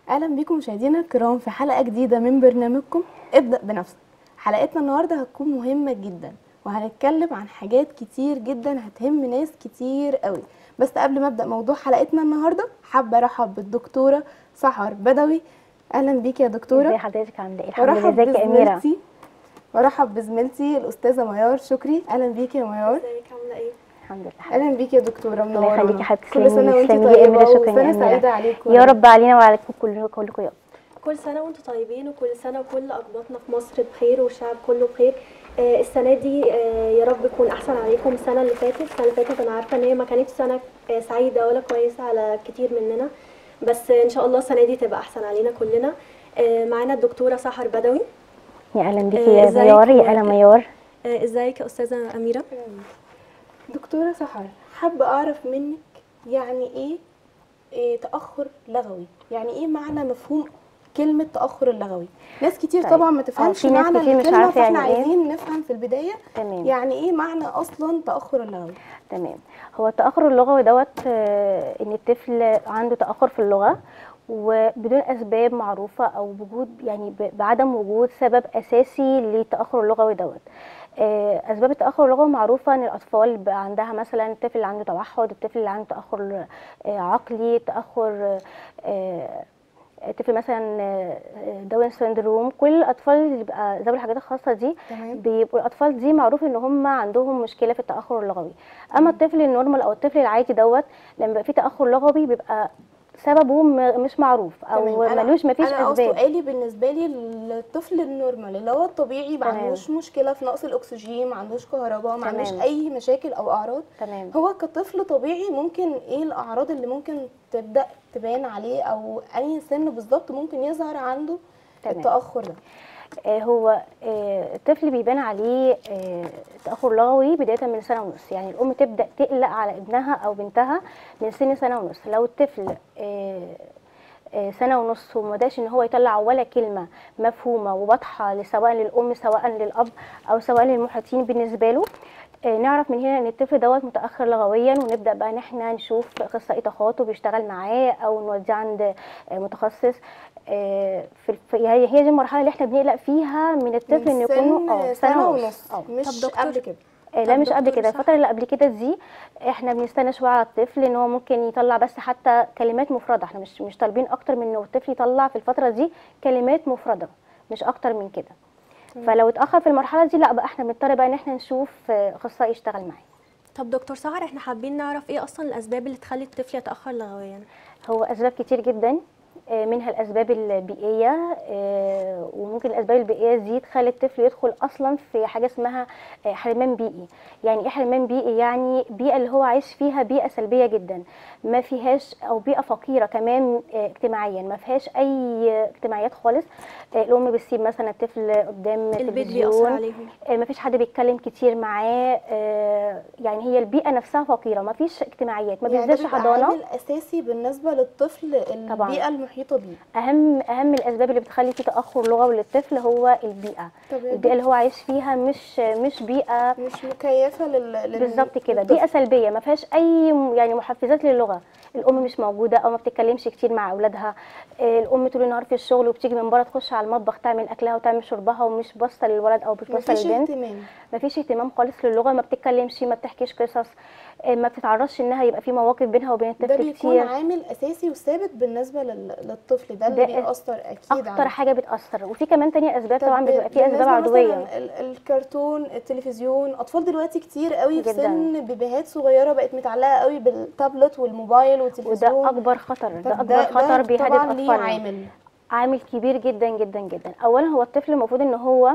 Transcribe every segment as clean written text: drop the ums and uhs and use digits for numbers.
اهلا بيكم مشاهدينا الكرام في حلقه جديده من برنامجكم ابدا بنفسك. حلقتنا النهارده هتكون مهمه جدا وهنتكلم عن حاجات كتير جدا هتهم ناس كتير قوي. بس قبل ما ابدا موضوع حلقتنا النهارده حابه ارحب بالدكتوره سحر بدوي. اهلا بيكي يا دكتوره. ازي حضرتك؟ عامله ايه؟ الحمد لله. ازيك يا اميره؟ وارحب بزميلتي الاستاذه ميار شكري. اهلا بيكي يا ميار. ازيك عامله ايه؟ الحمد لله. اهلا بيكي يا دكتوره، الله يخليكي منورانا. يا حبيبتي. كل سنه وانت تسلمي لي يا اميره. طيبه شكرا يا وسنه اميره. سعيده عليكم يا رب علينا وعليكم كلكم يا رب. كل سنه وانتم طيبين وكل سنه وكل اقباطنا في مصر بخير والشعب كله بخير. السنه دي يا رب تكون احسن عليكم. السنه اللي فاتت انا عارفه ان هي ما كانتش سنه سعيده ولا كويسه على كتير مننا، بس ان شاء الله السنه دي تبقى احسن علينا كلنا. معانا الدكتوره سحر بدوي. يا اهلا بيكي يا ميار. يا اهلا ميار. ازيك يا استاذه اميره؟ دكتوره سحر، حابه اعرف منك يعني ايه تاخر لغوي؟ يعني ايه معنى مفهوم كلمه تاخر اللغوي؟ ناس كتير طيب. طبعا ما تفهمش في ناس معنى كتير مش الكلمه، عارفة فاحنا يعني إيه. عايزين نفهم في البدايه تمام. يعني ايه معنى اصلا تاخر اللغوي. تمام. هو التاخر اللغوي دوت ان الطفل عنده تاخر في اللغه وبدون اسباب معروفه او وجود يعني بعدم وجود سبب اساسي للتاخر اللغوي دوت. اسباب التاخر اللغوي معروفه ان الاطفال بقى عندها مثلا الطفل اللي عنده توحد، الطفل اللي عنده تاخر عقلي، تاخر طفل مثلا داون سيندروم. كل الاطفال اللي بيبقى ذوي الحاجات الخاصه دي بيبقوا الاطفال دي معروف ان هم عندهم مشكله في التاخر اللغوي. اما الطفل النورمال او الطفل العادي دوت لما بيبقى فيه تاخر لغوي بيبقى سببه مش معروف او مفيش انا اسباب. سؤالي بالنسبه لي الطفل النورمال اللي هو الطبيعي ما عندوش مشكله في نقص الاكسجين، ما عندوش كهرباء، ما عندوش اي مشاكل او اعراض. تمام. هو كطفل طبيعي ممكن ايه الاعراض اللي ممكن تبدا تبان عليه او اي سن بالظبط ممكن يظهر عنده التاخر ده؟ هو الطفل بيبان عليه تاخر لغوي بدايه من سنه ونص. يعني الام تبدا تقلق على ابنها او بنتها من سن سنه ونص. لو الطفل سنه ونص وما بداش ان هو يطلع ولا كلمه مفهومه وواضحه سواء للام سواء للاب او سواء للمحيطين بالنسبه له، نعرف من هنا ان الطفل دوت متاخر لغويا، ونبدا بقى ان احنا نشوف اخصائي تخاطب بيشتغل معاه او نوديه عند متخصص. هي دي المرحله اللي احنا بنقلق فيها من الطفل ان يكون سنه ونص مش قبل كده. لا مش قبل كده. الفتره اللي قبل كده دي احنا بنستنى شويه على الطفل ان هو ممكن يطلع بس حتى كلمات مفرده. احنا مش طالبين اكتر من انه الطفل يطلع في الفتره دي كلمات مفرده، مش اكتر من كده. فلو اتاخر في المرحله دي لا بقى احنا بنضطر بقى ان احنا نشوف اخصائي يشتغل معاه. طب دكتور سحر، احنا حابين نعرف ايه اصلا الاسباب اللي تخلي الطفل يتاخر لغويا؟ هو اسباب كتير جدا، منها الاسباب البيئيه، وممكن الاسباب البيئيه دي تخلي الطفل يدخل اصلا في حاجه اسمها حرمان بيئي. يعني ايه حرمان بيئي؟ يعني بيئه اللي هو عايش فيها بيئه سلبيه جدا، ما فيهاش، او بيئه فقيره كمان اجتماعيا، ما فيهاش اي اجتماعيات خالص. الام بتسيب مثلا الطفل قدام التلفزيون، ما فيش حد بيتكلم كتير معاه. يعني هي البيئه نفسها فقيره، ما فيش اجتماعيات، ما بينزلش حضانه. عامل اساسي بالنسبه للطفل البيئه المحيطه بيه. اهم الاسباب اللي بتخلي في تاخر لغوي للطفل هو البيئه. البيئه اللي هو عايش فيها مش بيئه مش مكيفه بالظبط كده، بيئه سلبيه ما فيهاش اي يعني محفزات للغه. الام مش موجوده او ما بتتكلمش كتير مع اولادها. الام طول النهار في الشغل وبتيجي من بره تخش على المطبخ تعمل اكلها وتعمل شربها ومش باصه للولد او مش باصه للبنت. ما فيش اهتمام خالص للغه، ما بتتكلمش، ما بتحكيش قصص، ما بتتعرضش انها يبقى في مواقف بينها وبين الطفل كتير. ده بيكون عامل اساسي وثابت بالنسبه للطفل ده اللي بيأثر اكيد اكتر حاجه بتأثر. وفي كمان تانية اسباب طبعا بتبقى في اسباب عضويه. الكرتون، التلفزيون، اطفال دلوقتي كتير قوي في سن بيبيهات صغيره بقت متعلقه قوي بالتابلت والموبايل والتلفزيون، وده اكبر خطر. ده اكبر خطر بيهدد اطفالنا. عامل كبير جدا جدا جدا. اولا هو الطفل المفروض ان هو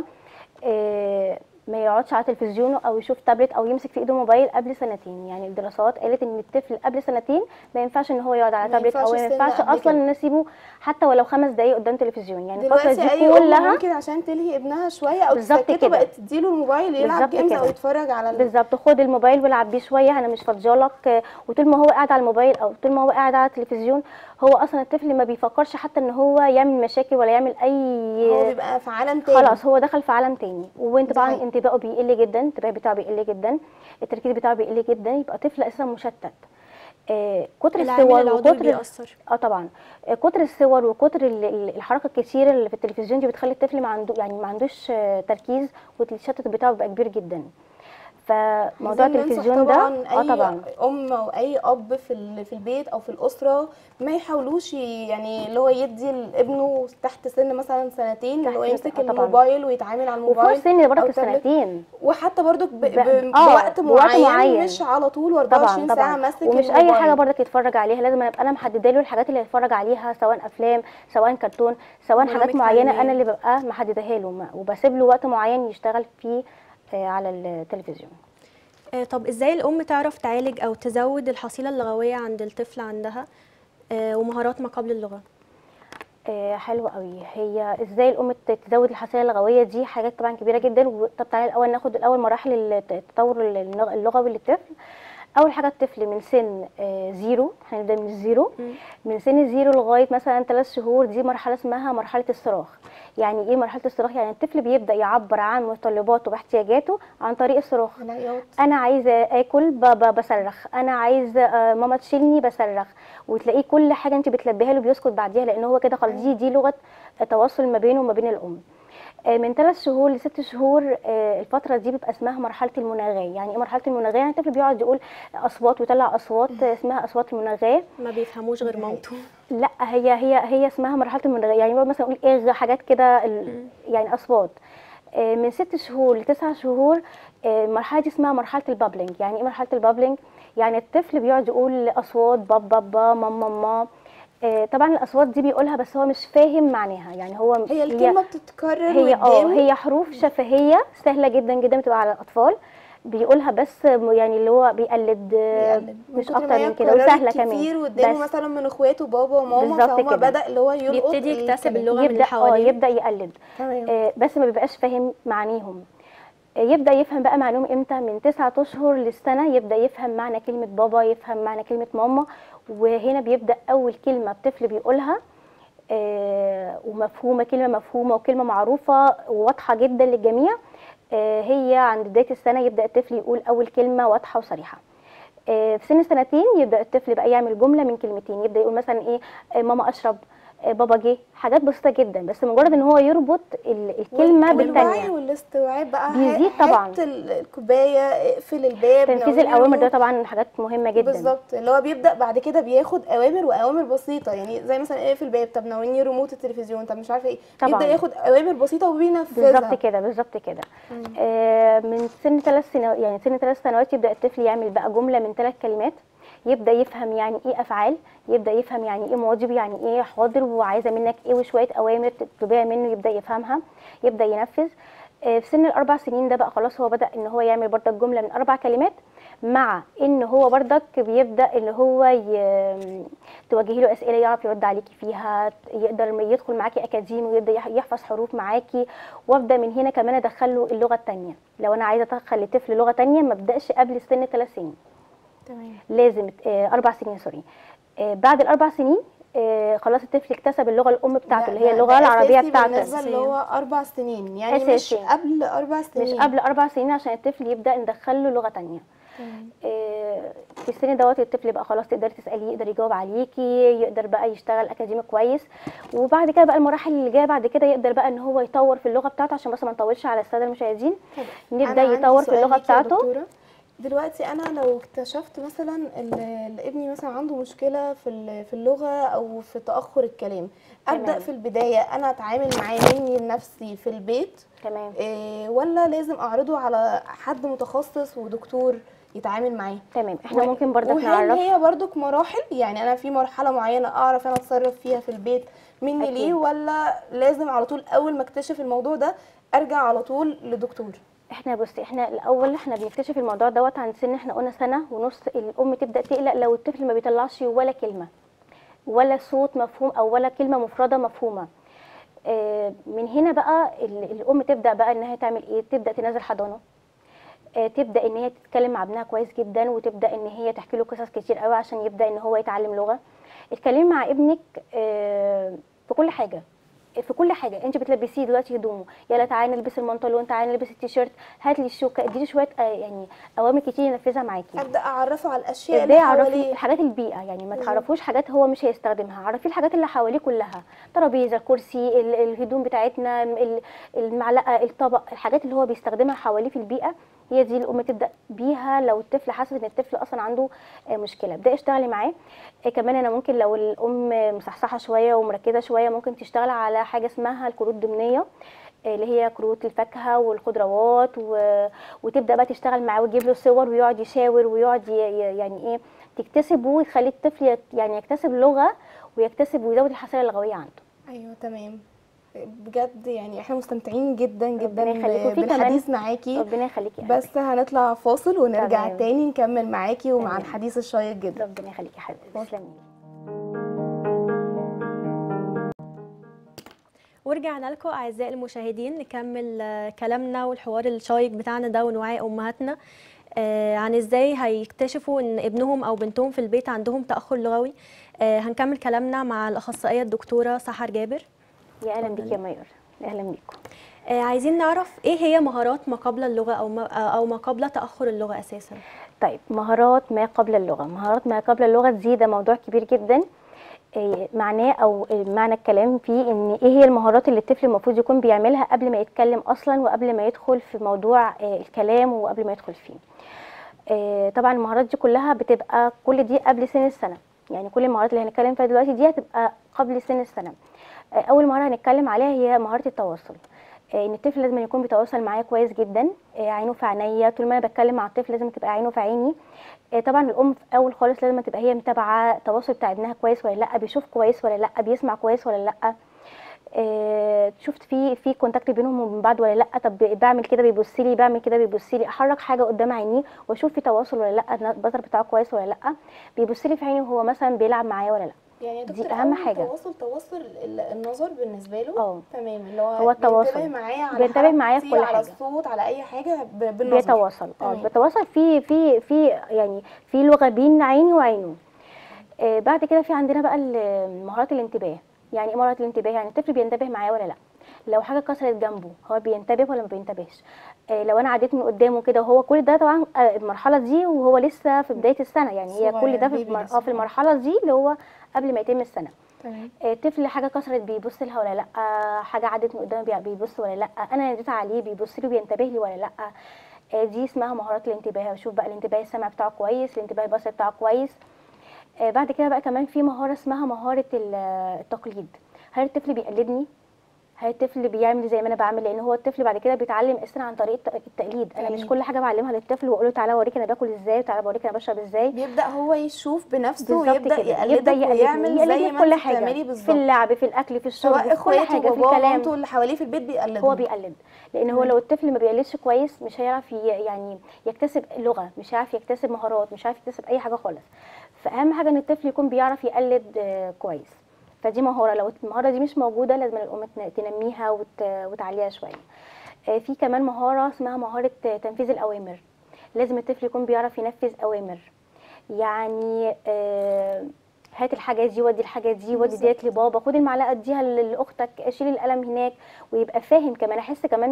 ما يقعدش على تلفزيونه او يشوف تابلت او يمسك في ايده موبايل قبل سنتين. يعني الدراسات قالت ان الطفل قبل سنتين ما ينفعش ان هو يقعد على تابلت او ما ينفعش اصلا نسيبه حتى ولو 5 دقايق قدام تلفزيون. يعني الفتره دي كلها ممكن عشان تلهي ابنها شويه او تسكته بقت تديله الموبايل يلعب جيمز او يتفرج على بالظبط. خد الموبايل والعب بيه شويه، انا مش فاضيالك. وطول ما هو قاعد على الموبايل او طول ما هو قاعد على التلفزيون هو اصلا الطفل ما بيفكرش حتى ان هو يعمل مشاكل ولا يعمل اي، هو بيبقى في عالم تاني. خلاص هو دخل في عالم تاني. وانت طبعا انتباهه بيقل جدا، الانتباه بتاعه بيقل جدا، التركيز بتاعه بيقل جدا، يبقى طفل اساسا مشتت. كتر العامل الصور العضوي وكتر بيأثر. طبعا كتر الصور وكتر الحركه الكتيره اللي في التلفزيون دي بتخلي الطفل ما عندوش تركيز، والتشتت بتاعه بيبقى كبير جدا. فموضوع عايزين ننصح التلفزيون ده طبعا اي طبعا ام او اي اب في البيت او في الاسره ما يحاولوش يعني اللي هو يدي لابنه تحت سن مثلا سنتين اللي هو يمسك طبعا الموبايل ويتعامل على وفوق الموبايل السن برضك او التابلت، السنتين وحتى برضك بوقت بوقت معين معين. مش على طول طبعا و24 ساعه طبعا ماسك ومش اي الموبايل. حاجه برضك يتفرج عليها، لازم ابقى انا محدده له الحاجات اللي هيتفرج عليها، سواء افلام سواء كرتون سواء برامج حاجات معينه تعليمية. انا اللي ببقى محددها له، وبسيب له وقت معين يشتغل فيه على التلفزيون. طب ازاي الام تعرف تعالج او تزود الحصيله اللغويه عند الطفل عندها ومهارات ما قبل اللغه؟ حلو قوي. هي ازاي الام تزود الحصيله اللغويه؟ دي حاجات طبعا كبيره جدا. طب تعالى الاول ناخد مراحل التطور اللغوي للطفل. اول حاجه الطفل من سن زيرو، هنبدا من الزيرو. من سن زيرو لغايه مثلا 3 شهور، دي مرحله اسمها مرحله الصراخ. يعني ايه مرحله الصراخ؟ يعني الطفل بيبدا يعبر عن متطلباته واحتياجاته عن طريق الصراخ. انا عايزه اكل بصرخ، انا عايزه ماما تشيلني بصرخ، وتلاقيه كل حاجه انت بتلبيها له بيسكت بعديها، لان هو كده خلاص دي لغه تواصل ما بينه وما بين الام. من 3 شهور ل 6 شهور الفتره دي بيبقى اسمها مرحله المناغاه. يعني ايه مرحله المناغاه؟ يعني الطفل بيقعد يقول اصوات ويطلع اصوات اسمها اصوات المناغاه. ما بيفهموش غير مامته. لا، هي اسمها مرحله المناغاه. يعني مثلا يقول ايه حاجات كده يعني اصوات. من 6 شهور ل 9 شهور المرحله دي اسمها مرحله البابلينج. يعني ايه مرحله البابلينج؟ يعني الطفل بيقعد يقول اصوات بابا بابا ماما ماما. طبعا الاصوات دي بيقولها بس هو مش فاهم معناها. يعني هي الكلمه بتتكرر هي قدامه. هي حروف شفهيه سهله جدا جدا بتبقى على الاطفال، بيقولها بس يعني اللي هو بيقلد مش اكتر من كده، وسهله كمان كتير قدامه مثلا من اخواته بابا وماما، بالظبط فهو كده. بدا اللي هو يلقط بيبتدي يكتسب اللغه من يبدا اللي حواليه. يبدا يقلد. بس ما بيبقاش فاهم معانيهم. يبدا يفهم بقى معلوم امتى؟ من 9 اشهر للسنه يبدا يفهم معنى كلمه بابا، يفهم معنى كلمه ماما. وهنا بيبدا اول كلمه الطفل بيقولها ومفهومه، كلمه مفهومه وكلمه معروفه وواضحه جدا للجميع. هي عند بدايه السنه يبدا الطفل يقول اول كلمه واضحه وصريحه. في سن سنتين يبدا الطفل بقى يعمل جمله من كلمتين. يبدا يقول مثلا ايه ماما اشرب، بابا جه. حاجات بسيطه جدا، بس مجرد ان هو يربط الكلمه بالثانيه. والوعي والاستوعاب بقى بيزيد طبعا. حط الكوبايه، اقفل الباب، تنفيذ الاوامر ده طبعا حاجات مهمه جدا. بالظبط، اللي هو بيبدا بعد كده بياخد اوامر، واوامر بسيطه. يعني زي مثلا اقفل الباب، طب ناولني ريموت التلفزيون، طب مش عارفه ايه. طبعا. يبدا ياخد اوامر بسيطه وبينفذها. بالظبط كده بالظبط كده. من سن 3 سنوات، يعني سن 3 سنوات يبدا الطفل يعمل بقى جمله من 3 كلمات. يبدا يفهم يعني ايه افعال، يبدا يفهم يعني ايه ماضي، يعني ايه حاضر، وعايزه منك ايه، وشويه اوامر تطلبيها منه يبدا يفهمها، يبدا ينفذ. في سن ال4 سنين ده بقى خلاص هو بدا ان هو يعمل برضك جمله من 4 كلمات، مع ان هو برضك بيبدا ان هو توجهي له اسئله يعرف يرد عليكي فيها، يقدر يدخل معاكي اكاديمي ويبدا يحفظ حروف معاكي. وابدا من هنا كمان ادخله اللغه الثانيه. لو انا عايزه ادخل لطفل لغه ثانيه ما ابداش قبل سن 3 سنين. تمام. لازم 4 سنين سوري. بعد ال4 سنين خلاص الطفل اكتسب اللغه الام بتاعته اللي هي اللغه العربيه بتاعته. بالنسبه اللي هو 4 سنين، يعني أساسي. مش قبل 4 سنين. مش قبل 4 سنين عشان الطفل يبدا ندخله لغه ثانيه. في السن دوت الطفل بقى خلاص تقدري تساليه، يقدر يجاوب عليكي، يقدر بقى يشتغل اكاديمي كويس. وبعد كده بقى المراحل اللي جايه بعد كده يقدر بقى ان هو يطور في اللغه بتاعته، عشان بس ما نطولش على الساده المشاهدين. نبدا يطور في اللغه بتاعته. دلوقتي انا لو اكتشفت مثلا ابني مثلا عنده مشكله في اللغه او في تاخر الكلام، ابدا في البدايه انا اتعامل معاه مني لنفسي في البيت؟ تمام. ولا لازم اعرضه على حد متخصص ودكتور يتعامل معاه؟ تمام. احنا ممكن برضك نعرف، نعرف هي برضك مراحل. يعني انا في مرحله معينه اعرف انا اتصرف فيها في البيت مني أكيد. ليه، ولا لازم على طول اول ما اكتشف الموضوع ده ارجع على طول لدكتور؟ احنا الاول بنكتشف الموضوع دوت عند سن، احنا قلنا سنه ونص. الام تبدا تقلق لو الطفل ما بيطلعش ولا كلمه ولا صوت مفهوم او ولا كلمه مفرده مفهومه. من هنا بقى الام تبدا بقى انها تعمل ايه؟ تبدا تنزل حضانه، تبدا ان هي تتكلم مع ابنها كويس جدا، وتبدا ان هي تحكي له قصص كتير قوي عشان يبدا ان هو يتعلم لغه. اتكلمي مع ابنك في كل حاجه، في كل حاجه انت بتلبسيه دلوقتي هدومه، يلا تعالي نلبس البنطلون، تعالي نلبس التيشيرت، هات لي الشوكه، اديله شويه يعني اوامر كتير ينفذها معاكي. ابدا اعرفه على الاشياء ازاي اللي اعرفي حواليه. الحاجات البيئه، يعني ما بالظبط. تعرفوش حاجات هو مش هيستخدمها، عرفيه الحاجات اللي حواليه كلها، ترابيزه، الكرسي، الهدوم بتاعتنا، المعلقه، الطبق، الحاجات اللي هو بيستخدمها حواليه في البيئه، هي دي الام تبدا بيها. لو الطفل حاسس ان الطفل اصلا عنده مشكله، ابداي اشتغلي معاه. كمان انا ممكن لو الام مصحصحه شويه ومركزه شويه ممكن تشتغل على حاجه اسمها الكروت الضمنيه، اللي هي كروت الفاكهه والخضروات وتبدا بقى تشتغل معاه وتجيب له صور ويقعد يشاور ويقعد يعني ايه، تكتسبه وتخلي الطفل يعني يكتسب لغه ويكتسب ويزود الحصيله اللغويه عنده. ايوه تمام. بجد يعني احنا مستمتعين جدا جدا ربنا يخليكي. وفي بالحديث كمان معاكي. ربنا يخليكي يا بس هنطلع فاصل ونرجع تمام. تاني نكمل معاكي ومع تمام. الحديث الشيق جدا. ربنا يخليكي يا حبيبتي، تسلمي. ورجعنا لكم اعزائي المشاهدين نكمل كلامنا والحوار الشيق بتاعنا ده ونوعي امهاتنا عن ازاي هيكتشفوا ان ابنهم او بنتهم في البيت عندهم تاخر لغوي. هنكمل كلامنا مع الاخصائيه الدكتوره سحر جابر. يا اهلا بيكي يا ميار، اهلا بيكم. عايزين نعرف ايه هي مهارات ما قبل اللغه او ما قبل تاخر اللغه اساسا. طيب، مهارات ما قبل اللغه، مهارات ما قبل اللغه دي ده موضوع كبير جدا. معناه او معنى الكلام فيه ان ايه هي المهارات اللي الطفل المفروض يكون بيعملها قبل ما يتكلم اصلا وقبل ما يدخل في موضوع الكلام وقبل ما يدخل فيه. طبعا المهارات دي كلها بتبقى كل دي قبل سن السنه، يعني كل المهارات اللي هنتكلم فيها دلوقتي دي هتبقى قبل سن السنه. اول مهاره هنتكلم عليها هي مهاره التواصل. ان الطفل لازم يكون بيتواصل معايا كويس جدا، عينه في عينيا، طول ما انا بتكلم مع الطفل لازم تبقى عينه في عيني. طبعا الام في اول خالص لازم تبقى هي متابعه التواصل بتاع ابنها كويس ولا لا، بيشوف كويس ولا لا، بيسمع كويس ولا لا، شفت في كونتاكت بينهم وبين بعض ولا لا، طب بعمل كده بيبص لي، بعمل كده بيبص لي، احرك حاجه قدام عينيه واشوف في تواصل ولا لا، البصر بتاعه كويس ولا لا، بيبص لي في عيني وهو مثلا بيلعب معايا ولا لا. يعني يا دكتور دي اهم حاجه. تواصل النظر بالنسبه له. تمام، اللي هو التواصل بينتبه معايا على بينتبه معايا في كل على حاجه، الصوت، على اي حاجه بالنظر. بيتواصل بيتواصل في يعني في لغه بين عيني وعينه. بعد كده في عندنا بقى مهارات الانتباه. يعني ايه مهارات الانتباه؟ يعني الطفل بينتبه معايا ولا لا، لو حاجه كسرت جنبه هو بينتبه ولا ما بينتبهش، لو انا عديت من قدامه كده وهو كل ده طبعا المرحله دي وهو لسه في بدايه السنه، يعني هي كل ده في المرحله دي اللي هو قبل ما يتم السنه. الطفل حاجه كسرت بيبص لها ولا لا، حاجه عدت من قدامه بيبص ولا لا، انا ناديت عليه بيبص لي وبينتبه لي ولا لا. دي اسمها مهارات الانتباه. بشوف بقى الانتباه السمع بتاعه كويس، الانتباه البصري بتاعه كويس. بعد كده بقى كمان في مهاره اسمها مهاره التقليد. هل الطفل بيقلدني؟ هل الطفل بيعمل زي ما انا بعمل؟ لان هو الطفل بعد كده بيتعلم اسرع عن طريق التقليد. انا مش كل حاجه بعلمها للطفل واقول له تعالى اوريك انا باكل ازاي وتعالى اوريك انا بشرب ازاي. بيبدا هو يشوف بنفسه ويبدا يقلدك ويعمل زي ما كل انت حاجه بتعملي بالظبط، في اللعب، في الاكل، في الشرب، سواء في كل حاجه، في الكلام. اللي حواليه في البيت بيقلدهم. هو بيقلد، لان هو لو الطفل ما بيقلدش كويس مش هيعرف يعني يكتسب لغه، مش هيعرف يكتسب مهارات، مش هيعرف يكتسب اي حاجه خالص. فاهم حاجه ان الطفل يكون بيعرف يقلد كويس. فدي مهاره، لو المهاره دي مش موجوده لازم الام تنميها وتعليها شويه. في كمان مهاره اسمها مهاره تنفيذ الاوامر. لازم الطفل يكون بيعرف ينفذ اوامر. يعني هات الحاجه دي، ودي الحاجه دي، ودي ديت لبابا، خد المعلقه اديها لاختك، شيل القلم هناك، ويبقى فاهم. كمان احس كمان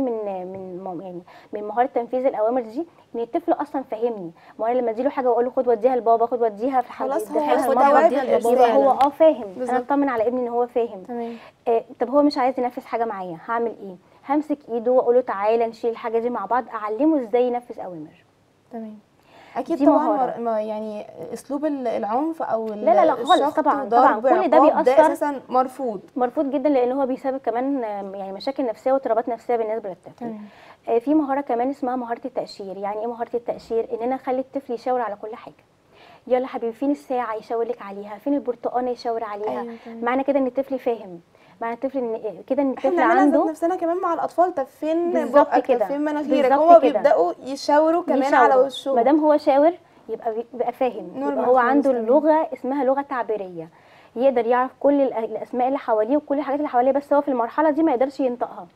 من مهاره تنفيذ الاوامر دي ان الطفل اصلا فاهمني. ما انا لما اديله حاجه واقول له خد وديها لبابا، خد وديها في حاجه، خلاص هو يبقى هو فاهم. انا اطمن على ابني ان هو فاهم. تمام. طب هو مش عايز ينفذ حاجه معايا، هعمل ايه؟ همسك ايده واقول له تعالى نشيل الحاجه دي مع بعض، اعلمه ازاي ينفذ اوامر. تمام. اكيد طبعا يعني اسلوب العنف او لا خالص، طبعا كل ده بيأثر، ده اساسا مرفوض جدا، لان هو بيسبب كمان يعني مشاكل نفسيه واضطرابات نفسيه بالنسبه للطفل. في مهاره كمان اسمها مهاره التاشير. يعني ايه مهاره التاشير؟ ان انا اخلي الطفل يشاور على كل حاجه. يلا حبيبي فين الساعه، يشاور لك عليها، فين البرتقانه يشاور عليها. معنى كده ان الطفل فاهم، معنى الطفل ان كده ان الطفل عنده نفسنا كمان مع الاطفال. طب فين بقك، فين مناخيرك؟ هو بيبداوا يشاوروا كمان على وشهم. ما دام هو شاور يبقى فاهم، يبقى هو عنده لغه اسمها لغه تعبيريه، يقدر يعرف كل الاسماء اللي حواليه وكل الحاجات اللي حواليه، بس هو في المرحله دي ما يقدرش ينطقها.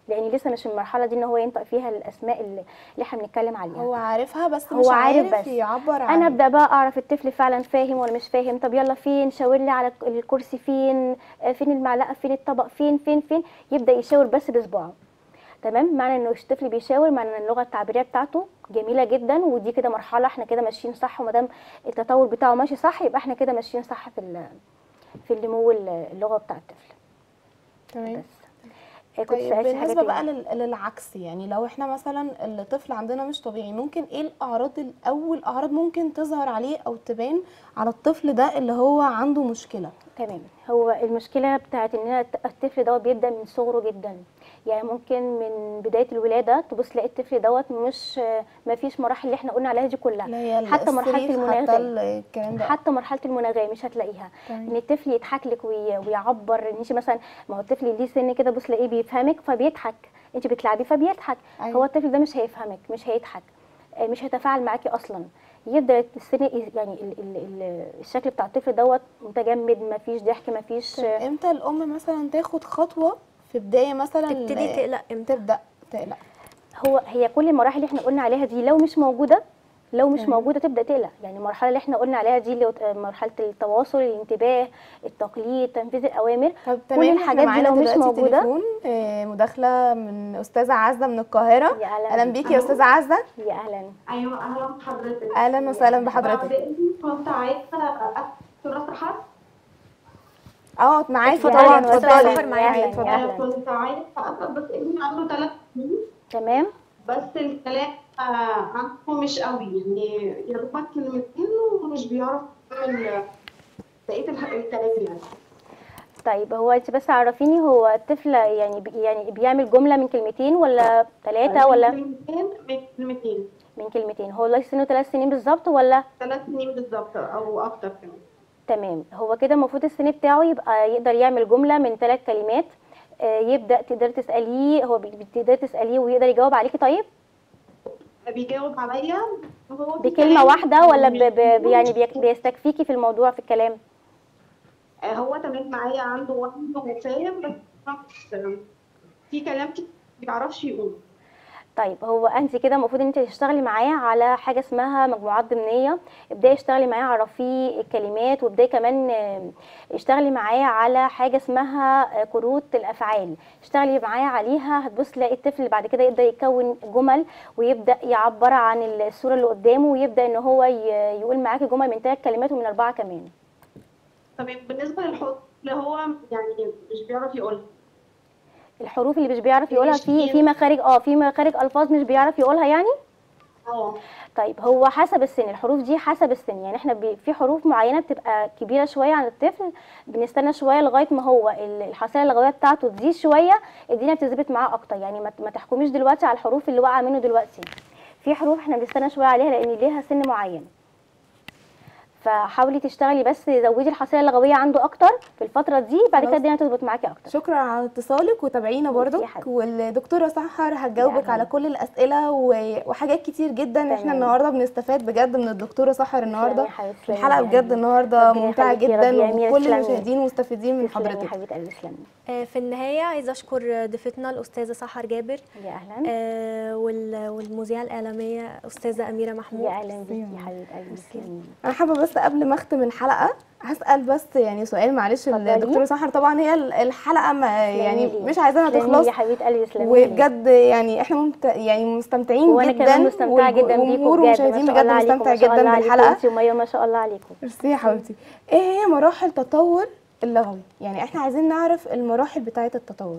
لان لسه مش المرحله دي ان هو ينطق فيها الاسماء اللي احنا بنتكلم عليها. هو عارفها بس هو مش عارف عارف بس. يعبر انا عنها. ابدا بقى اعرف الطفل فعلا فاهم ولا مش فاهم. طب يلا فين، شاور لي على الكرسي فين، فين المعلقه، فين الطبق، فين فين فين. يبدا يشاور بس بصباعه. تمام. معنى انه الطفل بيشاور معنى ان اللغه التعبيريه بتاعته جميله جدا، ودي كده مرحله احنا كده ماشيين صح. وما دام التطور بتاعه ماشي صح يبقى احنا كده ماشيين صح في النمو اللغه بتاع الطفل. تمام. بس كنت طيب سألتي حاجه بالنسبة بقى تاني. للعكس، يعني لو احنا مثلا الطفل عندنا مش طبيعي، ممكن ايه الأعراض الأول أعراض ممكن تظهر عليه أو تبان على الطفل ده اللي هو عنده مشكلة؟ تمام. هو المشكله بتاعت ان الطفل دوت بيبدا من صغره جدا. يعني ممكن من بدايه الولاده تبص تلاقي الطفل دوت مش ما فيش مراحل اللي احنا قلنا عليها دي كلها. اللي هي حتى مرحله الصريخ، حتى المناغاه، الكلام ده. حتى مرحله المناغاه مش هتلاقيها. تمام. ان الطفل يضحك لك ويعبر. ان انت مثلا، ما هو الطفل ليه سن كده بص تلاقيه بيفهمك فبيضحك، انت بتلعبي فبيضحك. أيوة. هو الطفل ده مش هيفهمك، مش هيضحك، مش هيتفاعل معاكي اصلا. يبدا السن يعني الشكل بتاع الطفل دوت متجمد، مفيش ضحك، مفيش. طب امتى الأم مثلا تاخد خطوة في بداية مثلا تبتدي تقلق امتى؟ تبدأ تقلق؟ هي كل المراحل اللي احنا قلنا عليها دي لو مش موجوده، لو مش تمام. موجوده تبدا تقلق. يعني المرحله اللي احنا قلنا عليها دي اللي هو مرحله التواصل، الانتباه، التقليد، تنفيذ الاوامر. طب كل تمام. الحاجات احنا دي معانا لو مش دلوقتي موجوده. تليفون، مداخلة من أستاذة عزة من القاهرة. يا اهلا أهلا بيكي يا أستاذة عزة. يا اهلا. ايوه اهلا بحضرتك. أهلا وسهلا بحضرتك. بعد اذنك كنت عايزه اسال سحر. معاكي اتفضلي طبعا، يا أستاذة اتفضلي. سحر معاكي. يا اتفضلي. أهلا. كنت عايزه اسال بس ابني عنده 3 سنين، تمام. بس الكلام عنده مش قوي، يعني يا دوبك كلمتين ومش بيعرف يعمل بقيه الكلام يعني. طيب هو انت بس عرفيني، هو الطفل يعني يعني بيعمل جمله من كلمتين ولا 3 ولا من كلمتين. من كلمتين؟ هو دلوقتي سنه 3 سنين بالظبط ولا؟ 3 سنين بالظبط او اكتر كمان. تمام. هو كده المفروض السن بتاعه يبقى يقدر يعمل جمله من 3 كلمات. يبدا تقدري تساليه، هو بتقدري تساليه ويقدر يجاوب عليكي. طيب بيجاوب عليا هو بكلمه واحده ولا يعني بيستكفيكي في الموضوع في الكلام؟ هو تمام معايا، عنده وهم وفاهم، بس في كلام كتير ما بيعرفش يقول. طيب هو انت كده المفروض ان انت تشتغلي معاه على حاجه اسمها مجموعات ضمنيه. ابداي اشتغلي معاه، عرفيه الكلمات، وابداي كمان اشتغلي معاه على حاجه اسمها كروت الافعال. اشتغلي معاه عليها، هتبص تلاقي الطفل بعد كده يبدا يكون جمل ويبدا يعبر عن الصوره اللي قدامه، ويبدا ان هو يقول معاكي جمل من 3 كلمات ومن 4 كمان. طب بالنسبه للحروف اللي هو يعني مش بيعرف يقولها، الحروف اللي مش بيعرف يقولها مش في مخارج في مخارج الفاظ مش بيعرف يقولها يعني. طيب هو حسب السن، الحروف دي حسب السن. يعني احنا في حروف معينه بتبقى كبيره شويه عن الطفل، بنستنى شويه لغايه ما هو الحصيله اللغويه بتاعته تزيد شويه، الدنيا بتثبت معاه اكتر. يعني ما تحكميش دلوقتي على الحروف اللي واقعه منه دلوقتي. في حروف احنا بنستنى شويه عليها لان ليها سن معين. فحاولي تشتغلي بس زودي الحصيله اللغويه عنده اكتر في الفتره دي، بعد كده الدنيا تظبط معاكي اكتر. شكرا على اتصالك، وتابعينا برضو. والدكتوره سحر هتجاوبك على كل الاسئله وحاجات كتير جدا. احنا النهارده بنستفاد بجد من الدكتوره سحر النهارده. الحلقه بجد النهارده ممتعه جدا، وكل المشاهدين مستفيدين من حضرتك. حبيبه قلبي تسلمي. في النهايه عايزه اشكر ضيفتنا الاستاذه سحر جابر. يا اهلا. والمذيعه الاعلاميه استاذه اميره محمود. يا اهلا بيكي حبيبه قلبي تسلمي. انا حابه بس قبل ما اختم الحلقه هسال بس يعني سؤال، معلش. الدكتوره سحر طبعا هي الحلقه ما يعني مش عايزاها تخلص يا حبيبه قلبي تسلمي. وبجد يعني احنا يعني مستمتعين جدا، وانا كمان مستمتعه جدا بيكم والجمهور والمشاهدين بجد مستمتع جدا بالحلقه. انت وميا ما شاء الله عليكم. ميرسي يا حبيبتي. ايه هي مراحل تطور اللغوي؟ يعني احنا عايزين نعرف المراحل بتاعه التطور.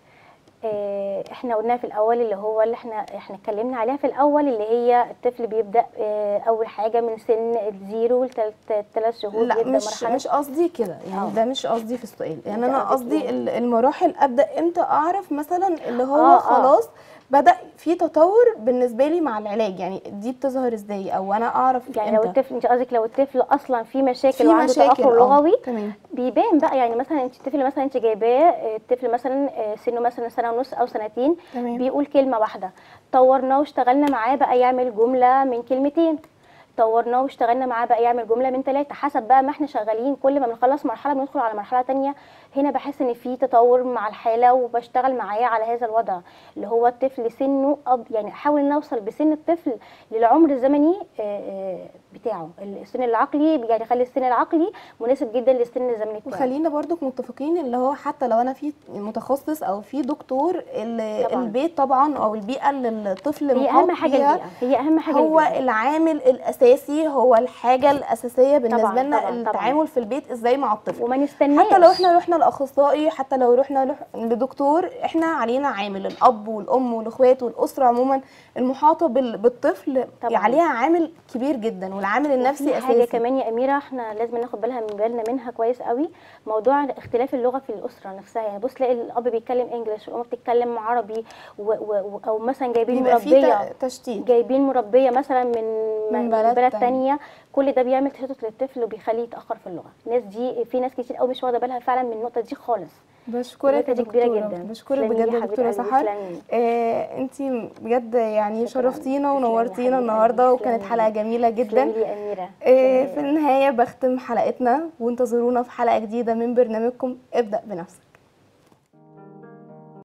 احنا قلنا في الاول اللي هو اللي احنا اتكلمنا عليها في الاول، اللي هي الطفل بيبدا اول حاجه من سن 0 ل3 شهور. لا بيبدا مش قصدي كده يعني. ده مش قصدي في السؤال يعني. انا قصدي المراحل ابدا امتى اعرف مثلا اللي هو خلاص بدأ في تطور بالنسبه لي مع العلاج؟ يعني دي بتظهر ازاي او انا اعرف يعني لو الطفل، انت قصدك لو الطفل اصلا في مشاكل وعنده تاخر لغوي بيبان بقى. يعني مثلا انت الطفل مثلا انت جايباه، الطفل مثلا سنه مثلا 1.5 سنة او 2 سنين بيقول كلمه واحده، طورناه واشتغلنا معاه بقى يعمل جمله من كلمتين. طورناه واشتغلنا معاه بقى يعمل جمله من 3 حسب بقى ما احنا شغالين. كل ما بنخلص مرحله بندخل على مرحله تانية. هنا بحس ان في تطور مع الحاله وبشتغل معاه على هذا الوضع اللي هو الطفل سنه يعني احاول ان اوصل بسن الطفل للعمر الزمني بتاعه، السن العقلي، يعني خلي السن العقلي مناسب جدا للسن الزمني بتاعه. وخلينا برضو متفقين اللي هو حتى لو انا في متخصص او في دكتور طبعاً. البيت طبعا او البيئه اللي الطفل هي محاط اهم حاجه بيها البيئه، هي اهم حاجه هو البيئة. العامل الاساسي، هو الحاجه الاساسيه بالنسبه طبعاً، لنا. طبعاً، التعامل في البيت ازاي مع الطفل، وما نستناش. حتى لو احنا رحنا لاخصائي، حتى لو رحنا لدكتور، احنا علينا عامل الاب والام والاخوات والاسره عموما المحاطه بالطفل طبعاً. عليها عامل كبير جدا، والعامل النفسي وفي اساسي. حاجه كمان يا اميره احنا لازم ناخد بالنا منها كويس قوي، موضوع اختلاف اللغه في الاسره نفسها. يعني بص تلاقي الاب بيتكلم انجلش والام بتتكلم عربي او مثلا جايبين بيبقى مربيه في تشتيت، جايبين مربيه مثلا من بلد تانية. تانية. كل ده بيعمل تشتت للطفل وبيخليه يتاخر في اللغه. الناس دي في ناس كتير قوي مش واخده بالها فعلا من النقطه دي خالص. بشكرك يا النقطة دي كبيرة دكتورة، جدا. بشكرك تسلمي بجد لي يا حبيبة دكتورة قلبي، سحر. تسلمي. انتي بجد يعني شكراً. شرفتينا تسلمي يا ونورتينا حبيبة النهارده، قلبي، وكانت تسلمي حلقة لي. جميلة تسلمي جدا. لي يا أميرة. في النهاية بختم حلقتنا، وانتظرونا في حلقة جديدة من برنامجكم ابدأ بنفسك.